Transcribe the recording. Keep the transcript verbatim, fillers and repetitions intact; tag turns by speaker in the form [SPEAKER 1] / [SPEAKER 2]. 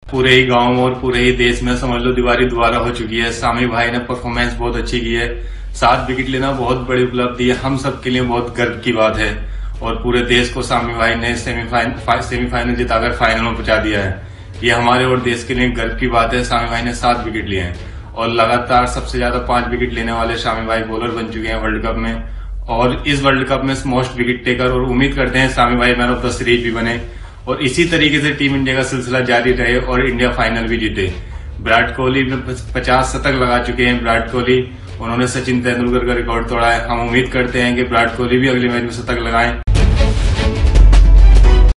[SPEAKER 1] पूरे ही गांव और पूरे ही देश में समझ लो दीवारी दोबारा हो चुकी है। सामी भाई ने परफॉर्मेंस बहुत अच्छी की है। सात विकेट लेना बहुत बड़ी उपलब्धि है, हम सब के लिए बहुत गर्व की बात है। और पूरे देश को सामी भाई ने सेमीफाइनल सेमीफाइनल जिताकर फाइनल में पहुंचा दिया है। ये हमारे और देश के लिए गर्व की बात है। सामी भाई ने सात विकेट लिए हैं और लगातार सबसे ज्यादा पांच विकेट लेने वाले सामी भाई बॉलर बन चुके हैं वर्ल्ड कप में, और इस वर्ल्ड कप में मोस्ट विकेट टेकर। और उम्मीद करते हैं सामी भाई मैन ऑफ द सीरीज भी बने और इसी तरीके से टीम इंडिया का सिलसिला जारी रहे और इंडिया फाइनल भी जीते। विराट कोहली में पचास शतक लगा चुके हैं। विराट कोहली, उन्होंने सचिन तेंदुलकर का रिकॉर्ड तोड़ा है। हम उम्मीद करते हैं कि विराट कोहली भी अगले मैच में शतक लगाएं।